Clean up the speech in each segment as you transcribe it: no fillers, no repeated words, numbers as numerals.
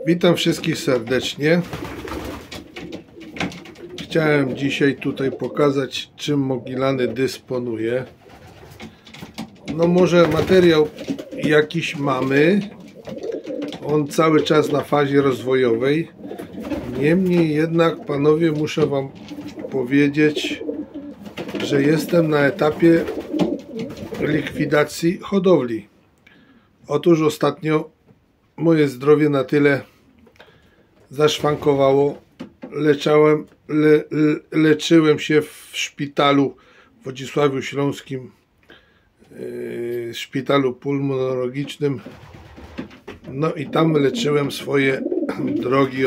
Witam wszystkich serdecznie. Chciałem dzisiaj tutaj pokazać, czym Mogilany dysponuje. No może materiał jakiś mamy. On cały czas na fazie rozwojowej. Niemniej jednak, panowie, muszę wam powiedzieć, że jestem na etapie likwidacji hodowli. Otóż ostatnio moje zdrowie na tyle zaszwankowało. Leczyłem się w szpitalu w Wodzisławiu Śląskim, szpitalu pulmonologicznym. No i tam leczyłem swoje drogi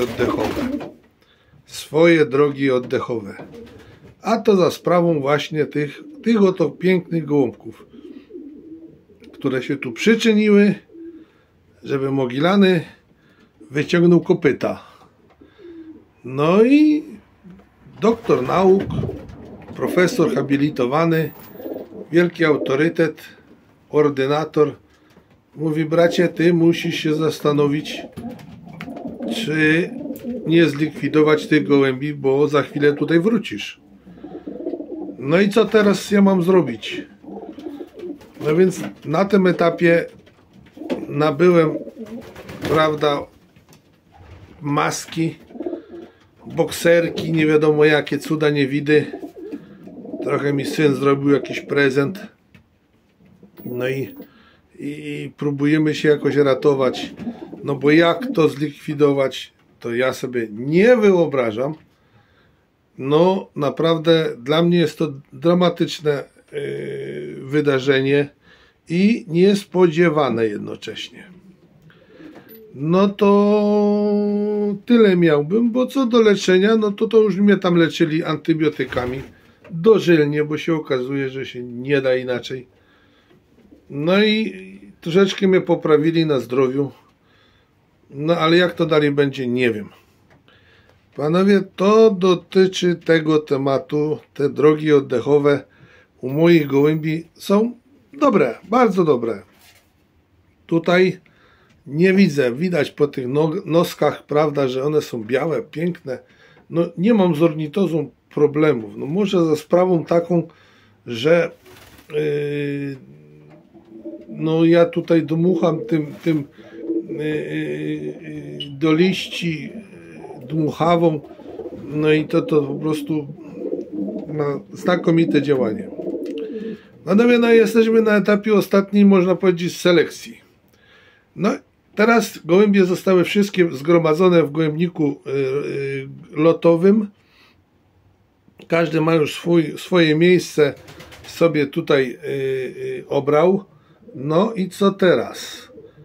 oddechowe. A to za sprawą właśnie tych oto pięknych gołąbków, które się tu przyczyniły, żeby Mogilany wyciągnął kopyta. No i doktor nauk, profesor habilitowany, wielki autorytet, ordynator mówi: bracie, ty musisz się zastanowić, czy nie zlikwidować tych gołębi, bo za chwilę tutaj wrócisz. No i co teraz ja mam zrobić? No więc na tym etapie nabyłem, prawda, maski, bokserki, nie wiadomo jakie, cuda niewidy. Trochę mi syn zrobił jakiś prezent. No i próbujemy się jakoś ratować. No bo jak to zlikwidować, to ja sobie nie wyobrażam. No naprawdę dla mnie jest to dramatyczne wydarzenie i niespodziewane jednocześnie. No to tyle miałbym, bo co do leczenia, no to już mnie tam leczyli antybiotykami dożylnie, bo się okazuje, że się nie da inaczej. No i troszeczkę mnie poprawili na zdrowiu. No ale jak to dalej będzie, nie wiem. Panowie, to dotyczy tego tematu. Te drogi oddechowe u moich gołębi są dobre, bardzo dobre. Tutaj nie widzę, widać po tych noskach, prawda, że one są białe, piękne. No nie mam z ornitozą problemów. No może za sprawą taką, że no ja tutaj dmucham tym do liści dmuchawą, no i to po prostu ma znakomite działanie. Panowie, no jesteśmy na etapie ostatniej, można powiedzieć, selekcji. No teraz gołębie zostały wszystkie zgromadzone w gołębniku lotowym. Każdy ma już swoje miejsce sobie tutaj obrał. No i co teraz?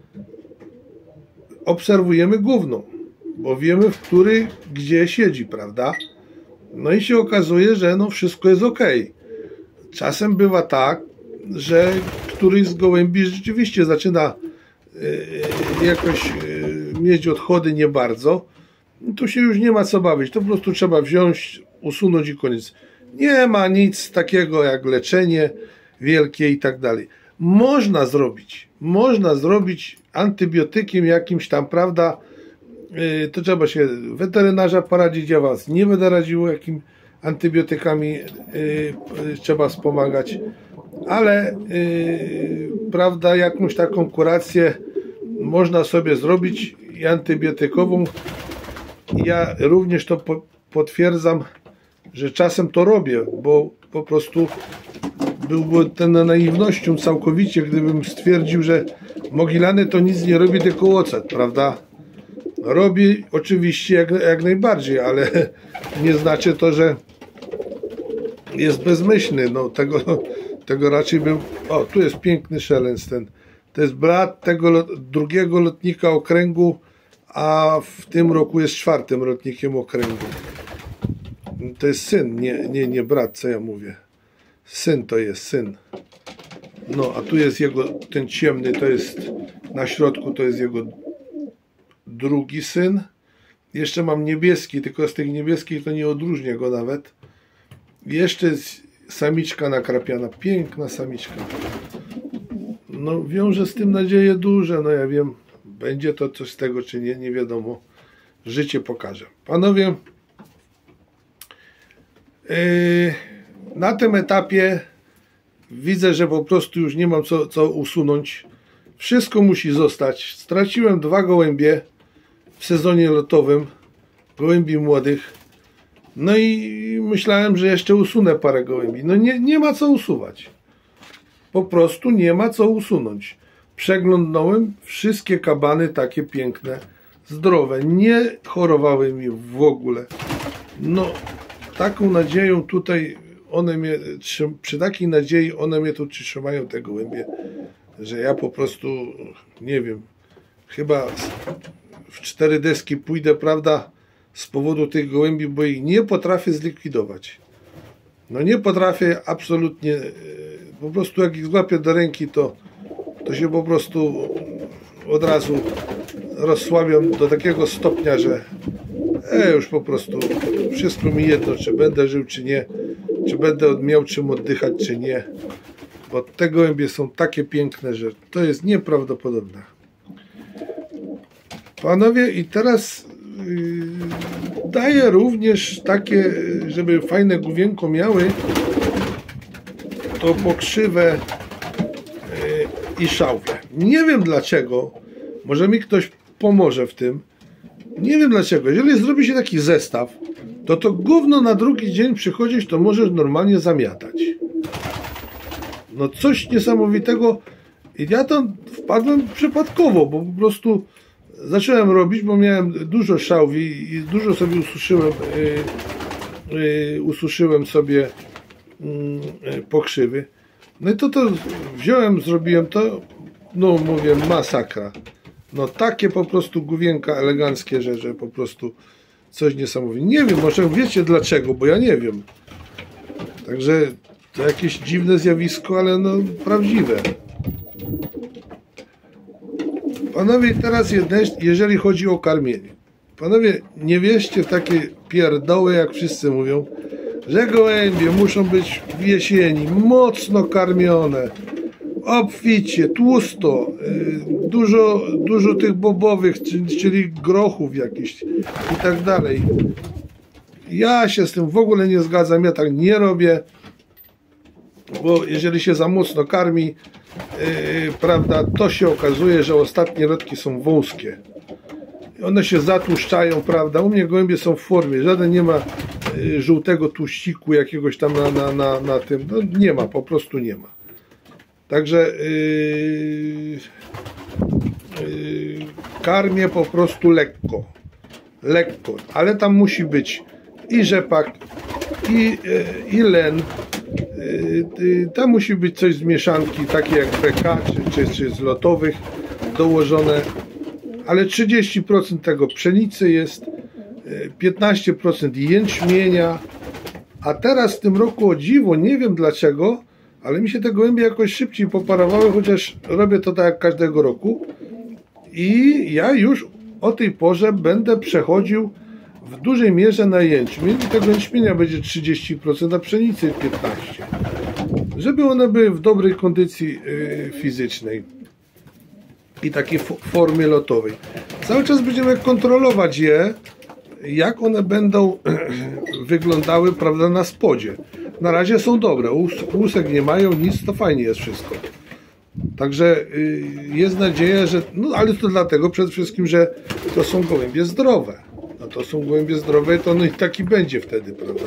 Obserwujemy główną, bo wiemy, gdzie siedzi, prawda? No i się okazuje, że no wszystko jest ok. Czasem bywa tak, że któryś z gołębi rzeczywiście zaczyna jakoś mieć odchody nie bardzo. Tu się już nie ma co bawić, to po prostu trzeba wziąć, usunąć i koniec. Nie ma nic takiego jak leczenie wielkie i tak dalej. Można zrobić antybiotykiem jakimś tam, prawda, to trzeba się weterynarza poradzić, ja was nie będę radził, jakim antybiotykami trzeba wspomagać, ale prawda, jakąś taką kurację można sobie zrobić i antybiotykową. Ja również to potwierdzam, że czasem to robię, bo po prostu byłby ten naiwnością całkowicie, gdybym stwierdził, że Mogilany to nic nie robi, tylko ocet, prawda? Robi oczywiście jak najbardziej, ale nie znaczy to, że jest bezmyślny. No tego raczej bym... O, tu jest piękny szelest ten. To jest brat tego drugiego lotnika okręgu, a w tym roku jest 4. lotnikiem okręgu. To jest syn, nie brat, co ja mówię. Syn to jest, syn. No, a tu jest jego, ten ciemny, to jest na środku, to jest jego drugi syn. Jeszcze mam niebieski, tylko z tych niebieskich to nie odróżnię go nawet. Jeszcze jest samiczka nakrapiana, piękna samiczka. No wiąże z tym nadzieje duże, no ja wiem, będzie to coś z tego, czy nie, nie wiadomo. Życie pokaże. Panowie, na tym etapie widzę, że po prostu już nie mam co usunąć. Wszystko musi zostać. Straciłem 2 gołębie w sezonie lotowym, gołębi młodych. No i myślałem, że jeszcze usunę parę gołębi. No nie ma co usuwać. Po prostu nie ma co usunąć. Przeglądnąłem wszystkie kabany takie piękne, zdrowe, nie chorowały mi w ogóle. No, taką nadzieją tutaj one mnie, przy takiej nadziei one mnie tu trzymają, te gołębie, że ja po prostu, nie wiem, chyba w 4 deski pójdę, prawda, z powodu tych gołębi, bo ich nie potrafię zlikwidować. No nie potrafię absolutnie, po prostu jak ich złapię do ręki, to się po prostu od razu rozsłabią do takiego stopnia, że już po prostu wszystko mi jedno, czy będę żył, czy nie, czy będę miał czym oddychać, czy nie, bo te gołębie są takie piękne, że to jest nieprawdopodobne. Panowie, i teraz daję również takie, żeby fajne główienko miały, to pokrzywę i szałwię. Nie wiem dlaczego, może mi ktoś pomoże w tym. Nie wiem dlaczego. Jeżeli zrobi się taki zestaw, to gówno na drugi dzień przychodzić, to możesz normalnie zamiatać. No coś niesamowitego. I ja tam wpadłem przypadkowo, bo po prostu zacząłem robić, bo miałem dużo szałwi i dużo sobie ususzyłem sobie pokrzywy. No i to wziąłem, zrobiłem to, no mówię, masakra. No takie po prostu główienka eleganckie, że po prostu coś niesamowitego. Nie wiem, może wiecie dlaczego, bo ja nie wiem. Także to jakieś dziwne zjawisko, ale no prawdziwe. Panowie, teraz jeżeli chodzi o karmienie. Panowie, nie wierzcie w takie pierdoły, jak wszyscy mówią, że gołębie muszą być w jesieni mocno karmione, obficie, tłusto, dużo tych bobowych, czyli grochów jakichś i tak dalej. Ja się z tym w ogóle nie zgadzam, ja tak nie robię, bo jeżeli się za mocno karmi, prawda, to się okazuje, że ostatnie rodki są wąskie. One się zatłuszczają, prawda, u mnie gołębie są w formie, żaden nie ma żółtego tłuściku jakiegoś tam na tym, no nie ma, po prostu nie ma. Także karmię po prostu lekko, ale tam musi być i rzepak, i len, tam musi być coś z mieszanki, takie jak BK, czy z lotowych dołożone, ale 30% tego pszenicy jest, 15% jęczmienia, a teraz w tym roku, o dziwo, nie wiem dlaczego, ale mi się te gołębie jakoś szybciej poparowały, chociaż robię to tak jak każdego roku i ja już o tej porze będę przechodził w dużej mierze na jęczmień i tego jęczmienia będzie 30%, a pszenicy 15%. Żeby one były w dobrej kondycji fizycznej i takiej formie lotowej. Cały czas będziemy kontrolować je, jak one będą wyglądały, prawda, na spodzie. Na razie są dobre, łusek nie mają, nic, to fajnie jest wszystko. Także jest nadzieja, że, no ale to dlatego przede wszystkim, że to są gołębie zdrowe. No to są gołębie zdrowe, to no i taki będzie wtedy, prawda?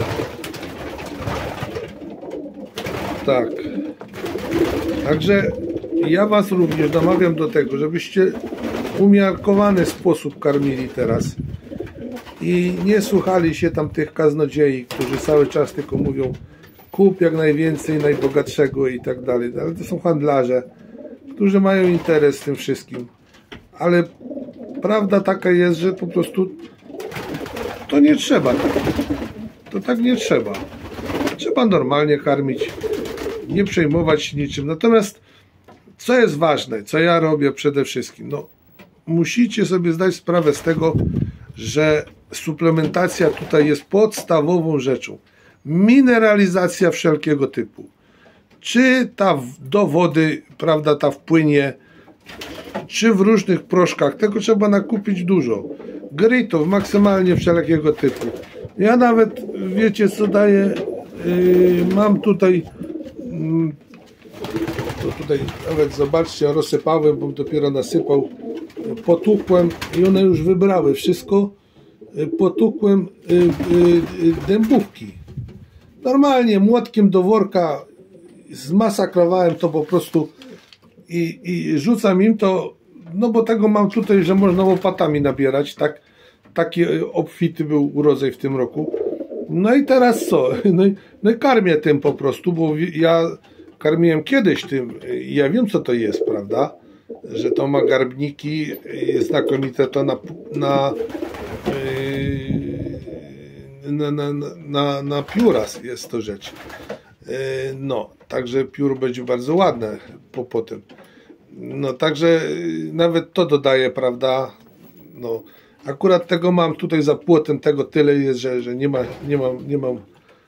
Tak. Także ja was również namawiam do tego, żebyście w umiarkowany sposób karmili teraz i nie słuchali się tam tych kaznodziei, którzy cały czas tylko mówią kup jak najwięcej, najbogatszego i tak dalej, ale to są handlarze, którzy mają interes w tym wszystkim, ale prawda taka jest, że po prostu to nie trzeba tak. To tak nie trzeba. Trzeba normalnie karmić, nie przejmować się niczym. Natomiast co jest ważne, co ja robię przede wszystkim, no musicie sobie zdać sprawę z tego, że suplementacja tutaj jest podstawową rzeczą. Mineralizacja wszelkiego typu. Czy ta do wody, prawda, ta wpłynie, czy w różnych proszkach. Tego trzeba nakupić dużo. Grytów maksymalnie wszelkiego typu. Ja nawet, wiecie co daję, mam tutaj, to tutaj nawet zobaczcie, rozsypałem, bo dopiero nasypał, potłukłem i one już wybrały wszystko, potłukłem dębówki. Normalnie młotkiem do worka zmasakrowałem to po prostu i rzucam im to, no bo tego mam tutaj, że można łopatami nabierać, tak? Taki obfity był urodzaj w tym roku. No i teraz co? No i karmię tym po prostu, bo ja karmiłem kiedyś tym i ja wiem co to jest, prawda? Że to ma garbniki, jest znakomite to na pióra jest to rzecz. No, także pióro będzie bardzo ładne potem. No, także nawet to dodaję, prawda? No, akurat tego mam tutaj za płotem, tego tyle jest, że nie mam.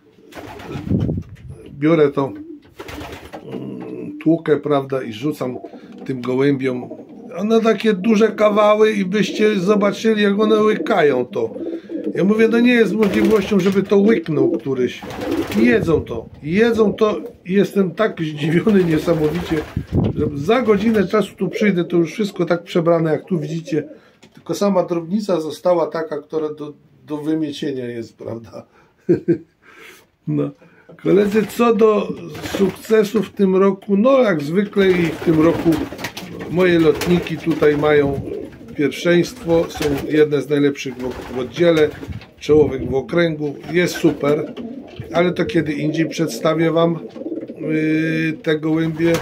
Biorę to, tłukę, prawda, i rzucam tym gołębiom. One takie duże kawały i byście zobaczyli, jak one łykają to. Ja mówię, no nie jest możliwością, żeby to łyknął któryś. Jedzą to i jestem tak zdziwiony niesamowicie, że za godzinę czasu tu przyjdę, to już wszystko tak przebrane, jak tu widzicie. Tylko sama drobnica została taka, która do wymiecienia jest, prawda? No. Koledzy, co do sukcesu w tym roku, no jak zwykle i w tym roku moje lotniki tutaj mają pierwszeństwo, są jedne z najlepszych w oddziale, czołowych w okręgu, jest super, ale to kiedy indziej przedstawię wam te gołębie.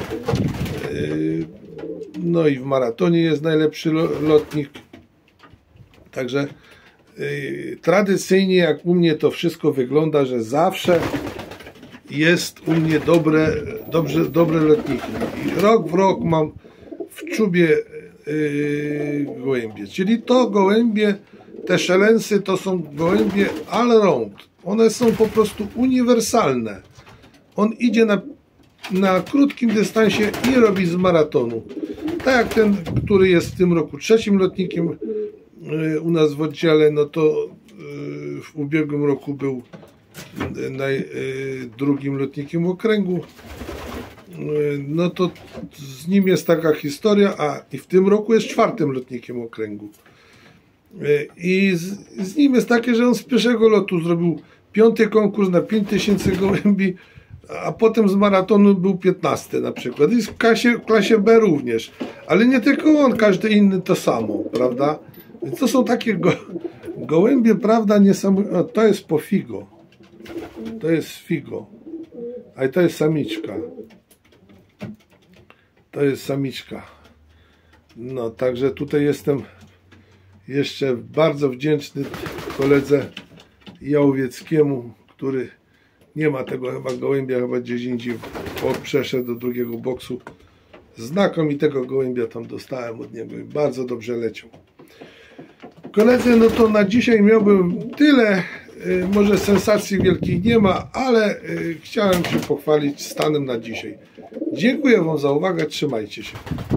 No i w maratonie jest najlepszy lotnik, także tradycyjnie jak u mnie to wszystko wygląda, że zawsze jest u mnie dobre lotniki i rok w rok mam w czubie gołębie, czyli to gołębie, te szelensy to są gołębie all round, one są po prostu uniwersalne. On idzie na krótkim dystansie i robi z maratonu, tak jak ten, który jest w tym roku trzecim lotnikiem u nas w oddziale, no to w ubiegłym roku był drugim lotnikiem okręgu. No to z nim jest taka historia, i w tym roku jest czwartym lotnikiem okręgu. I z nim jest takie, że on z pierwszego lotu zrobił 5. konkurs na 5000 gołębi, a potem z maratonu był 15 na przykład. I w klasie B również. Ale nie tylko on, każdy inny to samo, prawda? Więc to są takie gołębie, prawda, niesamowite. To jest po figo. To jest figo. A to jest samiczka. To jest samiczka. No, także tutaj jestem jeszcze bardzo wdzięczny koledze Jałowieckiemu, który nie ma tego chyba gołębia, chyba gdzieś indziej przeszedł do drugiego boksu. Znakomitego gołębia tam dostałem od niego i bardzo dobrze leciał. Koledzy, no to na dzisiaj miałbym tyle. Może sensacji wielkich nie ma, ale chciałem się pochwalić stanem na dzisiaj. Dziękuję wam za uwagę, trzymajcie się.